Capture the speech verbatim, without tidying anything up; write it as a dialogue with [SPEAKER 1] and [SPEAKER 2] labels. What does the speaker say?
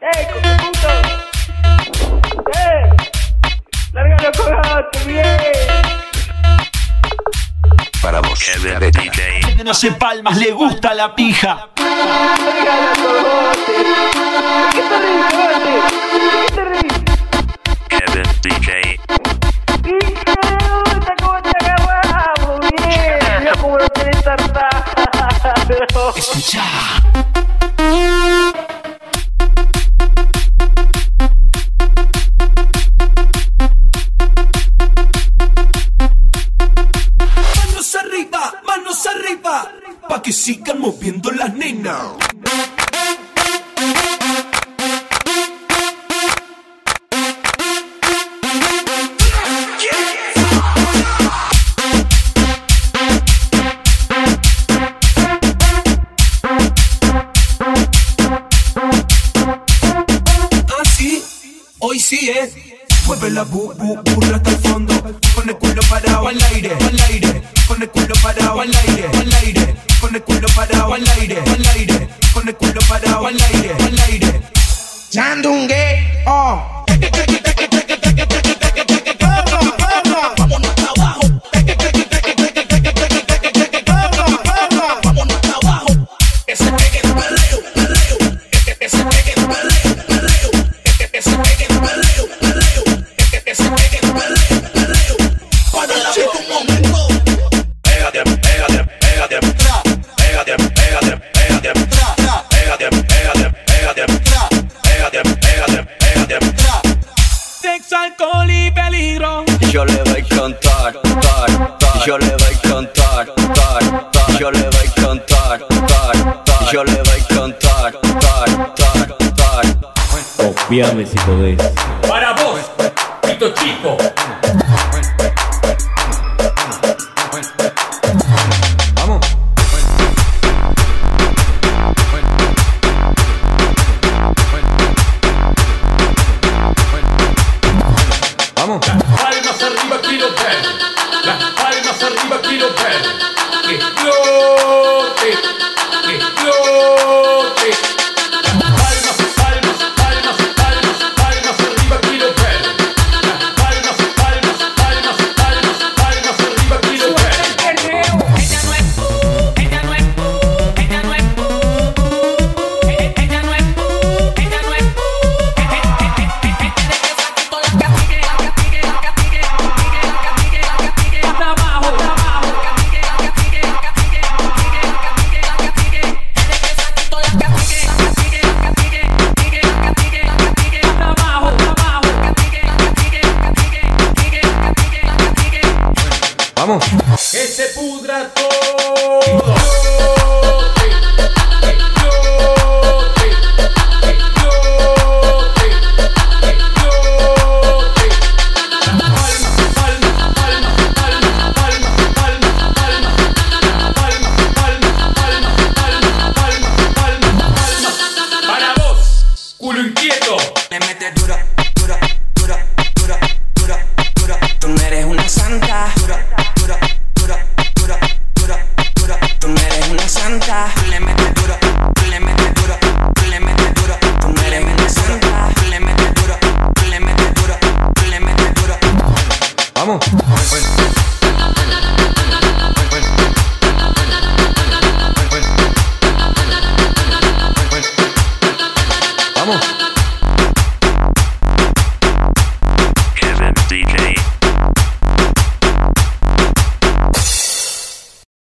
[SPEAKER 1] ¡Eh, cocaputo! ¡Eh! ¡Lárgalo, cogate, bien!
[SPEAKER 2] Para vos, Kevin D J.
[SPEAKER 3] Que no se palmas, le gusta la pija.
[SPEAKER 1] ¡Lárgalo, cogote! ¿Qué te reís, cogote? ¿Qué te reís?
[SPEAKER 2] Kevin D J.
[SPEAKER 1] ¡Hija de puta, cómo te agarramos! ¡Bien! Mira cómo lo tenés tartado.
[SPEAKER 3] Escuchá.
[SPEAKER 4] Manos arriba, manos arriba, pa' que sigan moviendo las nenas. Hoy sí, eh. Mueve la bu, bu, burra hasta el fondo. Con el culo parado al aire, al aire. Con el culo parado al aire, al aire. Con el culo parado al aire, al aire. Con el culo parado al aire, al aire. Chandungue, oh. Vámonos hasta abajo. Vámonos hasta abajo. Ese pegue es perreo, perreo. Ese pegue es perreo, perreo. Ese pegue es perreo, perreo. Ese pegue es perreo, perreo. Para la vida un momento. Pégate, pégate, pégate. Pégate, pégate, pégate. Pégate, pégate, pégate. Pégate, pégate, pégate.
[SPEAKER 5] Sexo, alcohol y peligro.
[SPEAKER 6] Yo le voy a contar, tar, tar. Yo le voy a contar, tar, tar. Yo le voy a contar, tar, tar. Yo le voy a contar, tar, tar, tar.
[SPEAKER 7] Copiame si podés.
[SPEAKER 5] Para vos, pito chico.
[SPEAKER 4] Vamos. Vamos.
[SPEAKER 5] Palmas arriba, quiero ver. Las palmas arriba, quiero ver. Que flote, que flote. Palmas, palmas, palmas, palmas, palmas arriba, quiero ver. Las palmas, palmas, palmas, palmas, palmas arriba, quiero ver.
[SPEAKER 8] Ella no es pu, ella no es pu, ella no es pu, ella no es pu, ella no es pu.
[SPEAKER 5] Hasta abajo, hasta abajo. Hasta abajo, hasta abajo.
[SPEAKER 4] Vamos.
[SPEAKER 5] Que se pudra todo. Para vos, culo inquieto.
[SPEAKER 8] Le mete duro, duro, duro, duro, duro, duro. Tú no eres una santa. Duro, duro, duro, duro, duro, duro. Tú no eres una santa. Tú le metes duro, tú le metes duro, tú le metes duro. Tú no eres una santa. Tú le metes duro, tú le metes duro, tú le metes duro.
[SPEAKER 4] Vamos.